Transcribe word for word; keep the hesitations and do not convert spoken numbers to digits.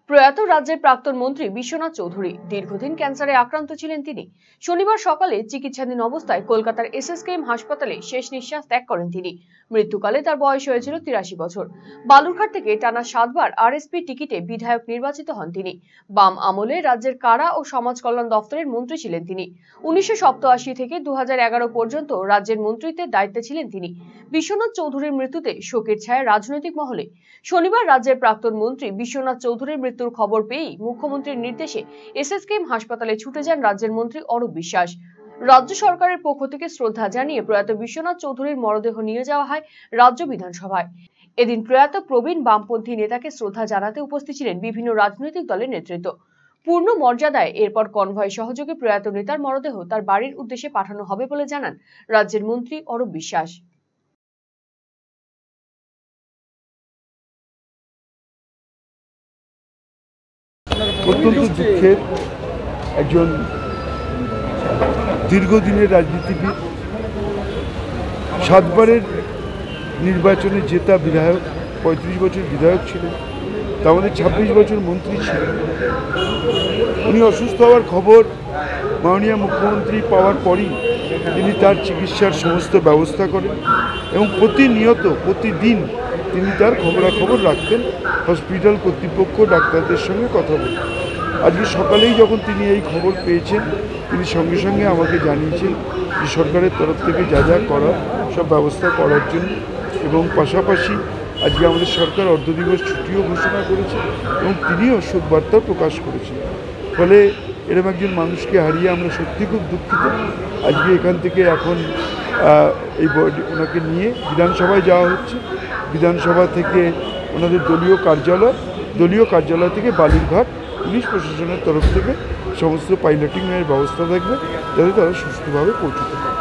প্রয়াত রাজ্যের প্রাক্তন মন্ত্রী বিশ্বনাথ চৌধুরী দীর্ঘদিন ক্যান্সারে আক্রান্ত ছিলেন। তিনি শনিবার সকালে চিকিৎসাধীন অবস্থায় কলকাতার এসএসকেএম হাসপাতালে শেষ নিঃশ্বাস ত্যাগ করেন। তিনি মৃত্যুকালে তার বয়স হয়েছিল তিরাশি বছর। বালুরঘাট থেকে টানা সাতবার আরএসপি টিকিটে বিধায়ক নির্বাচিত হন তিনি। বাম আমলে রাজ্যের কারা ও সমাজ কল্যাণ দপ্তরের মন্ত্রী ছিলেন তিনি। উনিশশো সপ্তাশি থেকে দু হাজার এগারো পর্যন্ত রাজ্যের মন্ত্রিত্বের দায়িত্বে ছিলেন তিনি। বিশ্বনাথ চৌধুরীর মৃত্যুতে শোকের ছায়া রাজনৈতিক মহলে। শনিবার রাজ্যের প্রাক্তন মন্ত্রী বিশ্বনাথ চৌধুরীর মৃত্যুর খবর পেয়েই মুখ্যমন্ত্রীর নির্দেশে এসএসকেএম হাসপাতালে ছুটে যান রাজ্যের মন্ত্রী অরূপ বিশ্বাস। রাজ্য সরকারের পক্ষ থেকে শ্রদ্ধা জানিয়ে প্রয়াত বিশ্বনাথ চৌধুরীর মরদেহ নিয়ে যাওয়া হয় রাজ্য বিধানসভায়। এদিন প্রয়াত প্রবীণ বামপন্থী নেতাকে শ্রদ্ধা জানাতে উপস্থিত ছিলেন বিভিন্ন রাজনৈতিক দলের নেতৃত্ব। পূর্ণ মর্যাদায় এরপর কনভয় সহযোগে প্রয়াত নেতার মরদেহ তার বাড়ির উদ্দেশ্যে পাঠানো হবে বলে জানান রাজ্যের মন্ত্রী অরূপ বিশ্বাস। অত্যন্ত দুঃখের একজন দীর্ঘদিনের রাজনীতিবিদ, সাতবারের নির্বাচনে জেতা বিধায়ক, পঁয়ত্রিশ বছর বিধায়ক ছিলেন, তার মধ্যে ছাব্বিশ বছর মন্ত্রী ছিলেন। উনি অসুস্থ হওয়ার খবর মাননীয় মুখ্যমন্ত্রী পাওয়ার পরই তিনি তার চিকিৎসার সমস্ত ব্যবস্থা করেন এবং প্রতিনিয়ত প্রতিদিন তিনি তার খবরাখবর রাখতেন, হসপিটাল কর্তৃপক্ষ ডাক্তারদের সঙ্গে কথা বলতেন। আজকে সকালেই যখন তিনি এই খবর পেয়েছেন, তিনি সঙ্গে সঙ্গে আমাকে জানিয়েছেন যে সরকারের তরফ থেকে যা যা করার সব ব্যবস্থা করার জন্য, এবং পাশাপাশি আজকে আমাদের সরকার অর্ধদিবস ছুটিও ঘোষণা করেছে এবং তিনিও শোকবার্তা প্রকাশ করেছেন। ফলে এরকম একজন মানুষকে হারিয়ে আমরা সত্যি খুব দুঃখিত। আজকে এখান থেকে এখন এই বডি ওনাকে নিয়ে বিধানসভায় যাওয়া হচ্ছে। বিধানসভা থেকে ওনাদের দলীয় কার্যালয় দলীয় কার্যালয় থেকে বালুরঘাট পুলিশ প্রশাসনের তরফ থেকে সমস্ত পাইলটিংয়ের ব্যবস্থা থাকবে, যাতে তারা সুস্থভাবে পৌঁছতে পারে।